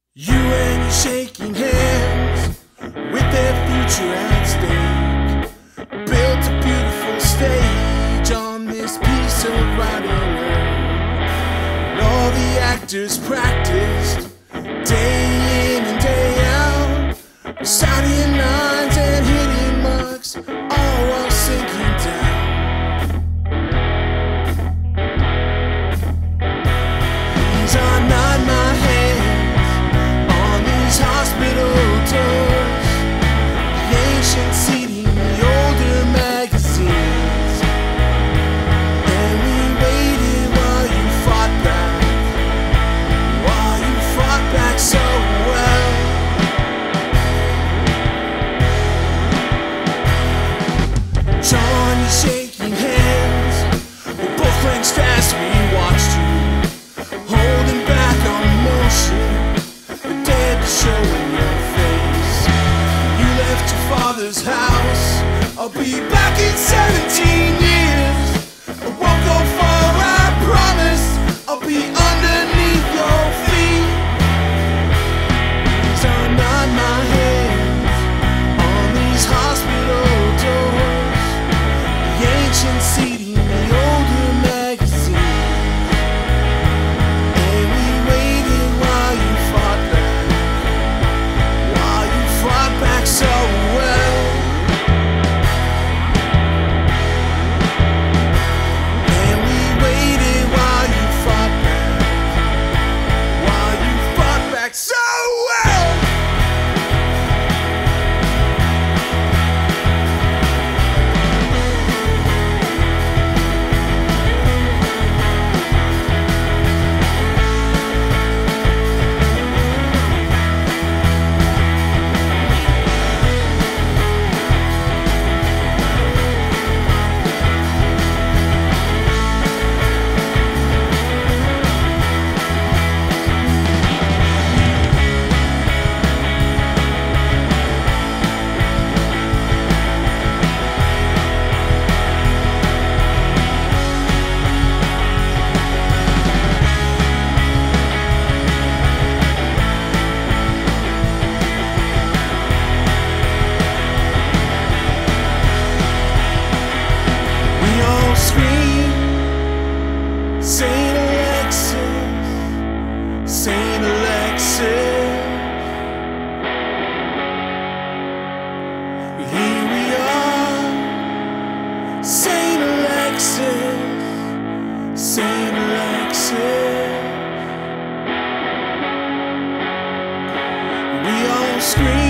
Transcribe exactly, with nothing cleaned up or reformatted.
You and your shaking hands with their future at stake, built a beautiful stage on this piece of writing earth. And all the actors practiced day in and day out, reciting lines and hitting marks, all while sinking down. These are not my hands on these hospital doors, the ancient seating, the older magazines. And we waited while you fought back, while you fought back so well. John, you shaking hands, we're both clenched as we watched you, holding back on emotion, the dead show in your face. You left your father's house, I'll be back in seventeen years. I won't go far, I promise, I'll be underneath your feet. These are not my hands on these hospital doors, the ancient seating, the older magazine. And we waited while you fought back, while you fought back so well. And we waited while you fought back, while you fought back so well. We all scream, Saint Alexius, Saint Alexius. Here we are, Saint Alexius, Saint Alexius. We all scream.